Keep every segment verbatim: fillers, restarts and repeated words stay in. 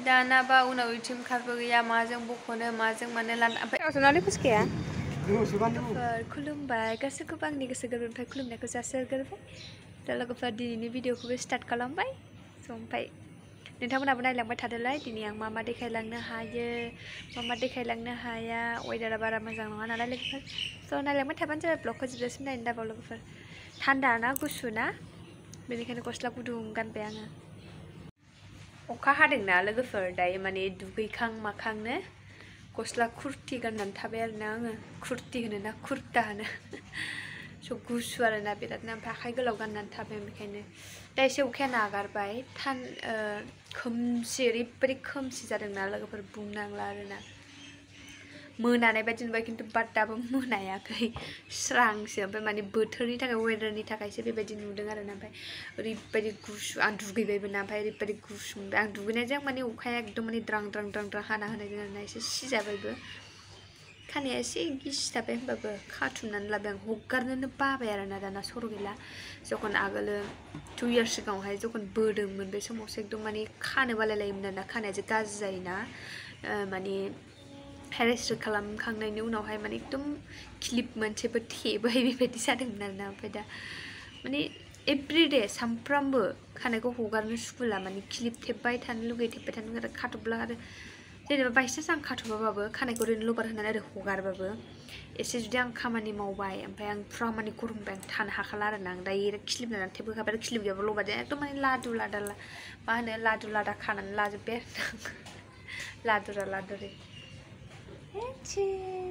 दाना बा उनाव इथिम खारबो गैया माजों बखनो माजों माने लाना ओमफ्राय सनालि फुसखाया खुलुमबाय गासैखौबो आंनि गोसो गोरबोनिफ्राय खुलुमनायखौ जासिहरग्रोबाय दा लोगोफोरा दिनैनि भिडिअखौबो स्टार्ट खालामबाय स' ओमफ्राय नोंथांमोनाबो नायलांबाय थादोलाय दिनै आं मा मा देखायलांनो हायो मा मा देखायलांनो हाया वेदारा बारा मोजां नङा नालाय लोगोफोर स' नायलांबाय थाबानो जाबाय ब्लगखौ जोबजासिम नायनो दाबाव लोगोफोर थान्दा ना गुसु ना बेनिखायनो गस्ला गुदुं गानबाय आङो अखा हादोंना लोगोफोर दायो माने दुगैखां माखांनो गस्ला कुर्ति गाननानै थाबाय आरोना आङो कुर्ति होनो ना कुर्ता होनो स' गुसु आरोना बिरादनो ओमफ्राय आखाइ गोलाव गाननानै थाबाय बेनिखायनो दा एसे अखाया नागारबाय थान खोमसि ओरैबायदि खोमसि जादोंना लोगोफोर बुंनांला आरोना मोनानाय बायदि नुबाय खिन्थु बाट दाबो मोनायाखै स्रांसो ओमफ्राय माने बोथोरनि थाखाय वेदारनि थाखायसो बेबायदि नुदों आरोना ओमफ्राय ओरैबायदि गुसु आं दुगैबायबो ना ओमफ्राय ओरैबायदि गुसु मोनबाय आं दुगैनायजों माने अखाया एकदम माने द्रां द्रां द्रां द्रां हाना होनायजों आरोना एसे सिजाबायबो खानाया एसे गिसिथाबाय होनबाबो खाथुमनानै लाबाय आं हगारनोनो बाबाय आरोना दाना सर' गैला जखन आगोलो टु इयार्स सिगाङावहाय जखन बोदोंमोन बे समावसो एकदम माने खानो बालायलायोमोन आरोना खानाया जे गाज्रि जायोना माने हेयार स्ट्रेट खालामखांनायनि उनावहाय माने एकदम क्लिप मोनसेबो थेबाय बेबायदि जादोंमोन आरोना ओमफ्राय दा माने एभ्रिडे सामफ्रामबो खानायखौ हगारनो सुखुला माने क्लिप थेबबाय थानो लुगैयो थेबबाय थानो लुगैयो खाथबब्ला आरो जेनेबा बायसान्स आं खाथ'बाबाबो खानायखौ ओरैनो लबार होनानै ओरै हगारबाबो एसे जुदि आं खामानि मावबाय ओमफ्राय आं फुरा माने गरमबाय आं थानो हाखाला आरोना आं दायो क्लिप लानानै थेबहोखाबाय आरो क्लिप गैयाबा लबारजों एकदम माने लादु लादा मा होनो लादु लादा खानानै लाजोब्बाय आरो लादुरा लादुरि Ece,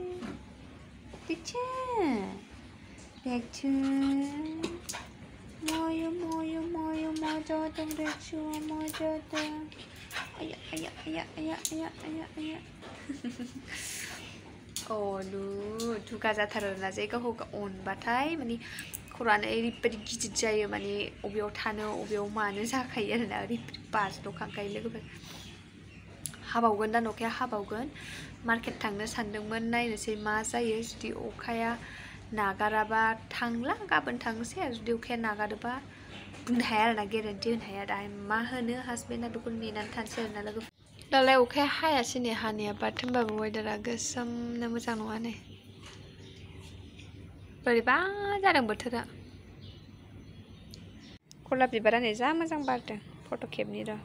Ece, Ece, moyo moyo moyo mojo dong Ece, mojo dong, ayah ayah ayah ayah ayah ayah ayah, oh lu, juga जाथारो ना जे गावखौ अनबाथाय माने खर'आनो ओरैबायदि गिदिर जायो माने अबेयाव थानो अबेयाव मानो जाखायो आरोना ओरैबायदि बाज्ल'खांखायो लोगोफोर हाबावगोन दा अखाया हाबावगोन मार्केट थांनो सानदोंमोन नायनोसै मा जायो जुदि अखाया नागाराबा थांला गाबोन थांसै आरो जुदि अखाया नागारोबा बुंनो हाया आरोना गेरेन्टि होनो हाया दा मा होनो हासबेन्डआ बेखौ नेनानै थानोसै आरोना लोगो दालाय अखाया हायासै नै हानाया बाट होनबाबो वेदारा गोसोमनो मोजां नङा नै बोरैबा जादों बोथोरा गलाब बिबारा नै जा मोजां बारदों फट' खेबनि र'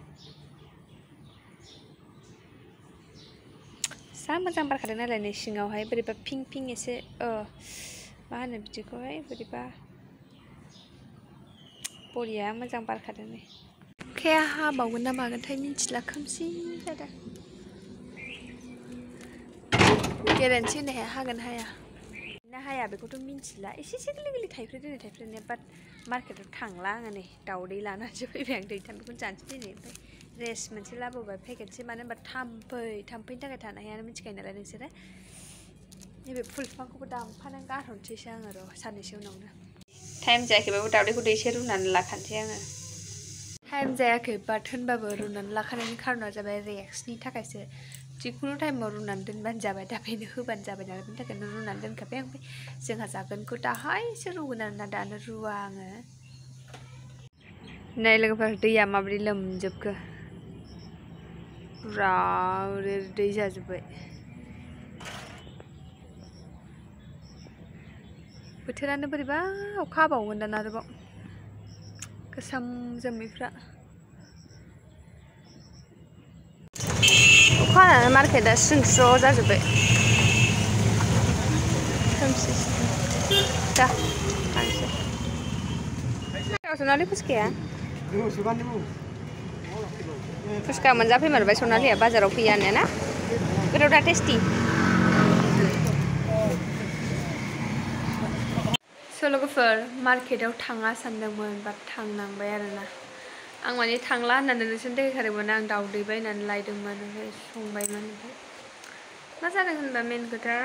जा मोजां बारखादों नालाय नै सिङावहाय बोरैबा पिंक पिंक एसे मा होनो बिदिखौहाय बोरैबा बरिया मोजां बारखादों नै अखाया हाबावगोन ना मागोनथाय मिन्थिला खोमसि जादों गेरेन्टि होनो हाया हागोन हाया ना हाया बेखौथ' मिन्थिला एसे एसे गोरलै गोरलै थाइफ्रिदों थाइफ्रिनाया बाट मार्केटाव थांला आङो नै दाउदै लानानैसो फैबाय आं दैथाम बेखौनो जानोसै दिनै ओमफ्राय रेस मोनसे लाबोबाय पेकेटसे मानो होनबा थाम्फै थाम्फैनि थाखाय थानो हायानो मिथिखायो नालाय नोंसोरो नैबे फुल बिफांखौबो दानफानानै गारहरनोसैसो आङो र' साननैसो उनावनो टाइम जायाखैबाबो दाउदैखौ दैसे रुनानै लाखानोसै आङो टाइम जायाखै बाट होनबाबो रुनानै लाखानायनि खारना जाबाय रेक्सनि थाखायसो जिखुनु टाइमाव रुनानै दोनबानो जाबाय दा बेनो होबानो जाबाय नालाय बेनि थाखायनो रुनानै दोनखाबाय ओमफ्राय जोंहा जागोनखौ दाहायसो रुगोन आरोना दानो रुवा आङो नै लोगोफोर दैया माबायदि लोमजोबखो पुरा दै जाजोब्बाय बोथोरानो बोरैबा अखा हाबावगोन दाना आरोबाव गोसोम जोमैफ्रा अखा हानानै मार्केटआ स्रिं स्र' जाजोब्बाय खोमसि दा थांसै सनालि फुसखाया फुसखा मोनजाफैमारबाय सनालिया बाजाराव फैयानो ना गोथाव दा टेस्टि स' लोगोफोर मार्केटाव थाङा सानदोंमोन बाट थांनांबाय आरोना आं माने थांला होननानै नोंसोरनो देखायखादोंमोन आं दाउदै बायनानै लायदोंमोन ओमफ्राय संबायमोन ओमफ्राय मा जादों होनबा मेन खोथा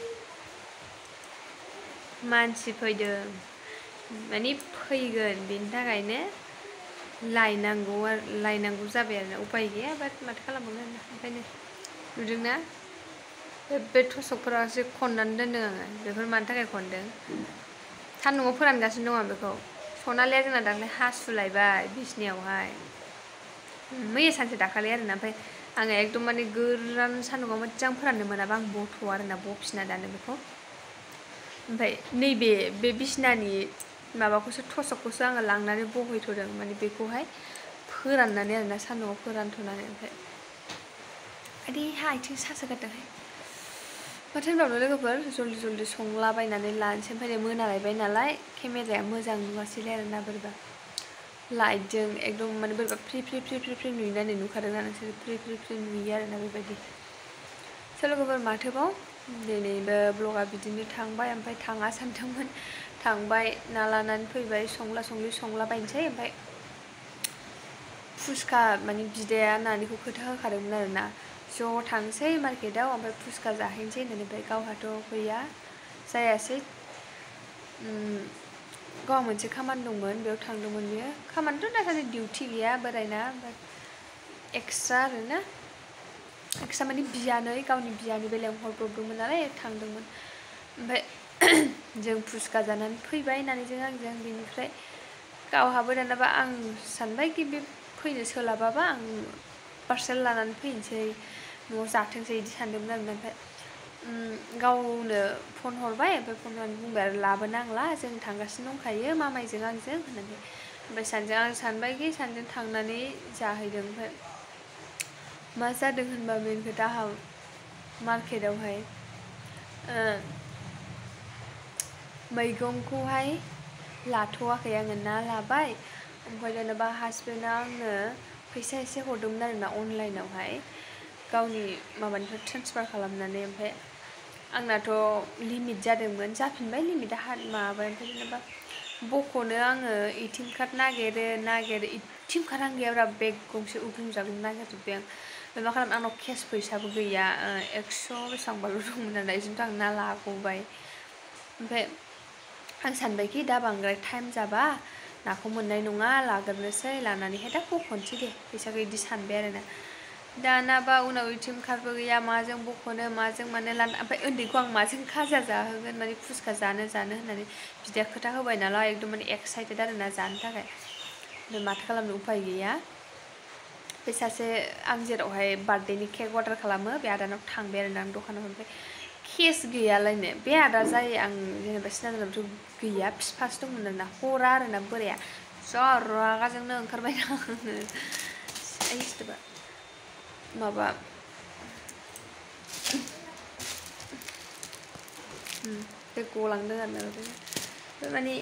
मानसि फैदों माने फैगोन बेनि थाखायनो लायनांगौ लायनांगौ जाबाय आरोना उपाय गैया बाट माथो खालामबावनो आरोना ओंखायनो नुदोंना बे थसकफोरासो खननानै दोनदों आङो बेफोर मानि थाखाय खनदों सान्दुङाव फोरानगासिनो दं आं बेखौ सनालिया जोंना दाख्लै हासुलायबाय बिसनायावहाय मैया सानसे दाखालि आरोना ओमफ्राय आङो एकदम माने गोरान सान्दुंआव मोजां फोराननो मोनाबा आं बथ'आ आरोना बफिना दानो बेखौ ओमफ्राय नैबे बे बिसनानि माबाखौसो थसकखौसो आङो लांनानै बहैथ'दों माने बेखौहाय फोराननानै आरोना सान्दुंआव फोरानथ'नानै ओमफ्राय आदै हा आथिं सासोगारदोंहाय माथो होनबावनो लोगोफोर जल्दि जल्दि संलाबायनानै लानोसै ओमफ्राय मोनालायबाय नालाय केमेराया मोजां नुवासैलाय आरोना बोरैबा लाइटजों एकदम माने बोरैबा free free free free free नुनानै नुखादोंना नोंसोर फ्रि फ्रि फ्रि नुयो आरोना बेबायदि स' लोगोफोर माथोबाव दिनैबो ब्लगा बिदिनो थांबाय ओमफ्राय थाङा सानदोंमोन थांबाय ना लानानै फैबाय संला संलि संलाबायनोसै ओमफ्राय फुसका माने बिदाया नानिखौ खोथा होखादोंमोन आरोना ज' थांसै मार्केटाव ओमफ्राय फुसका जाहैनोसै होननानै ओमफ्राय गावहाथ' गैया जायासै गाव मोनसे खामानि दंमोन बेयाव थांदोंमोन बियो खामानिथ' दासान्दि डिउटि गैया बोरायना ओमफ्राय एक्सट्रा आरोना एक्सट्रा माने बियानै गावनि बियानि बे लेंहरब्रबदोंमोन नालाय थांदोंमोन ओमफ्राय जों फुसका जानानै फैबाय नानिजों आंजों बेनिफ्राय गावहाबो दानाबा आं सानबाय कि बे फैनो सोलाबाबा आं पार्सेल लानानै फैनोसै न'आव जाथोंसै बिदि सानदोंमोन आरोना ओमफ्राय गावनो फन हरबाय ओमफ्राय फन हरनानै बुंबाय आरो लाबोनांला जों थांगासिनो दंखायो मामायजों आंजों होननानै ओमफ्राय सानैजों आं सानबायखि सानैजों थांनानै जाहैदों ओमफ्राय मा जादों होनबा मेन खोथा आंहा मार्केटावहाय मैगंखौहाय लाथ'वाखै आङो ना लाबाय ओमफ्राय दानाबा हासबेन्डआ आंनो फैसा एसे हरदोंमोन आरोना अनलाइनावहाय गावनि माबानिफ्राय ट्रेन्सफार खालामनानै ओमफ्राय आंनाथ' लिमिट जादोंमोन जाफिनबाय लिमिटआ माबाबाय ओमफ्राय जेनेबा बख'नो आङो एटिएम कार्ड नागिरो नागिरो एटिएम कार्डआनो गैयाब्रा बेग गंसे उग्लुंजागौनो नागिरजोब्बाय आं मा खालाम आंनाव केस फैसाबो गैया एक्स' बेसेबांबाल' दंमोन आरोना बिदिनो आं ना लाग'बाय ओमफ्राय आं सानबायखि दा बांद्राय टाइम जाबा नाखौ मोननाय नङा लाग्रोनोसै लानानैहाय दा बख'नोसै दे फैसाखौ बिदि सानबाय आरोना दानाबा उनाव एटिएम कार्डबो गैया माजों बख'नो माजों मानो लानो ओमफ्राय उन्दैखौ आं माजों खाजा जाहोगोन माने फुसका जानो जानो होननानै बिदाया खोथा होबाय नालाय एकदम माने एक्साइटेड आरोना जानो थाखाय ओमफ्राय माथो खालामनो उफाय गैया बे सासे आं जेरावहाय बार्थडेनि केक अर्डार खालामो बे आदानाव थांबाय आरोना आं दखानाव ओमफ्राय केस गैयालायनो बे आदा जायो आं जेनेबा सिनायनानैथ' गैया फिफासो दंमोन आरोना हरा आरोना बोराया जा रागाजोंनो ओंखारबाय आङो आइसथोबा माबा बे गलांदों आरोना माने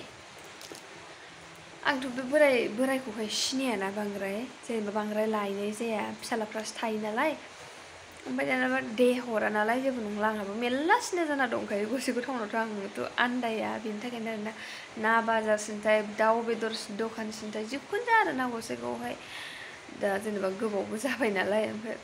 आंथ' बे बोराय बोरायखौहाय सिनायाना बांद्राय जेनेबा बांद्राय लायनाय जाया फिसालाफ्रासो थायो नालाय ओमफ्राय दानाबा दे हरा नालाय जेबो नंला आंहाबो मेरला सिना जाना दंखायो गसाइगाव टाउनावथ' आंथ' आन्दाया बेनि थाखायनो आरोना ना बाजार सिनथाय दाउ बेदर दखान सिनथाय जिखुनु जा आरोना गसाइगावआवहाय दा जेनेबा गोबावबो जाबाय नालाय ओमफ्राय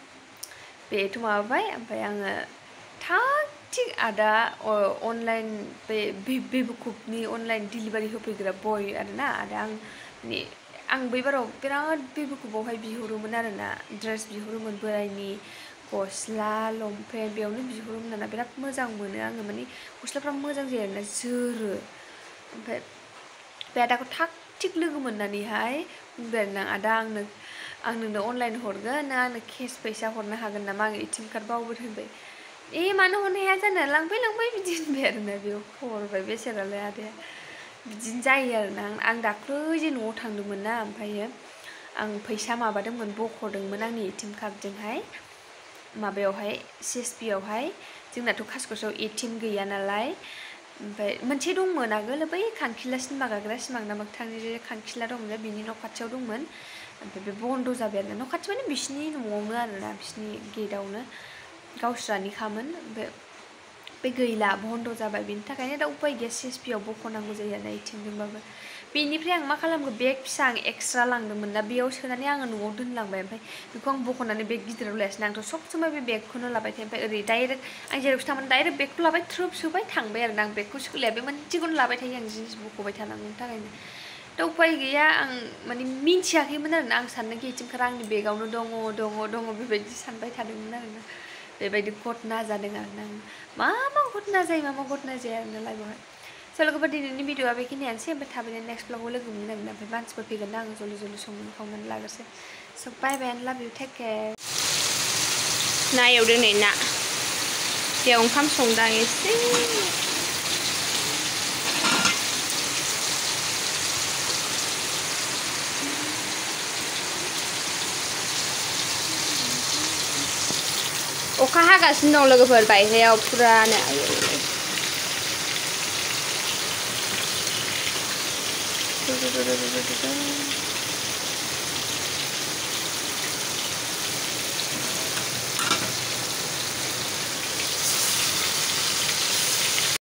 बेथ' माबाबाय ओमफ्राय आङो थाग थिग आदा अनलाइन बे बेबुकुबनि अनलाइन डिलिभारि होफैग्रा बय आरोना आदा आं माने आं बैबाराव बिराद बेबुकुबावहाय बिहरोमोन आरोना ड्रेस बिहरोमोन बोरायनि गस्ला लंपेन्ट बेयावनो बिहरोमोन आरोना बिराद मोजां मोनो आङो माने गस्लाफ्रा मोजां जायो आरोना जोरो ओमफ्राय बे आदाखौ थाग थिग लोगो मोननानैहाय बुंबाय आरोना आदा आंनो आं नोंनो अनलाइन हरगोन ना आंनो केस फैसा हरनो हागोन नामा आं एटिएम कार्ड बावबो होनबाय ए मानो हरनो हाया जानो लांफै लांफै बिदि होनबाय आरोना बेयाव हरबाय बेसेरालाय आदाया बिदिनो जायो आरोना आं दाख्लै जे न'आव थांदोंमोन ना ओमफ्रायो आं फैसा माबादोंमोन बख'दोंमोन आंनि एटिएम कार्डजोंहाय माबायावहाय सिएसपियावहाय जोंनाथ' कासकसआव एटिएम गैया नालाय ओमफ्राय मोनसे दंमोन आगोल बै खांखिला सिनेमा गाग्रा सिमां ना मोगथांनि जे खांखिला दंमोन बिनि न' खाथियाव दंमोन ओमफ्राय बे बन्द' जाबाय आरोना न' खाथि माने बिसिनि न'आवनो आरोना बिसिनि गेटआवनो गावस्रानिखामोन ओमफ्राय बे गैला बन्द' जाबाय बेनि थाखायनो दा उपाय गैया सिएसपियाव बख'नांगौ जायो आरोना एटिएमजोंबाबो बेनिफ्राय आं मा खालामखो बेग फिसा आं एक्सट्रा लांदोंमोन ना बेयाव सोनानै आङो न'आव दोनलांबाय ओमफ्राय बेखौ आं बख'नानै बेग गिदिराव लायासैना आंथ' सब समाय बे बेगखौनो लाबाय थायो ओमफ्राय ओरै डाइरेक्ट आं जेरावखि थांबानो डाइरेक्ट बेगखौ लाबाय थ्रोब सोबाय थांबाय आरोना आं बेगखौ सोलाया बे मोनसेखौनो लाबाय थायो आं जिनिस बख'बाय थानांगौनि थाखायनो दा उपाय गैया आं माने मिन्थियाखैमोन आरोना आं सानदोंखि एटिएम कार्डआ आंनि बेगावनो दङ दङ दङ बेबायदि सानबाय थादोंमोन आरोना बेबायदि घटना जादों आरोना मा मा घटना जायो मा मा घटना जाया आरोना लाइफआवहाय स' लोगोफोर दिनैनि भिडिअआ बेखिनियानोसै ओमफ्राय थाबैनो नेक्स्ट ब्लगाव लोगो मोनगोन ओमफ्राय मानसिफोर फैगोन ना आङो जल्दि जल्दि संनानै खावनानै लाग्रोसै स' bye bye and love you take care ना एवदों नै ना बेयाव ओंखाम संदां एसे अखा हागासिनो दं लोगोफोर बायहेरायाव पुरानो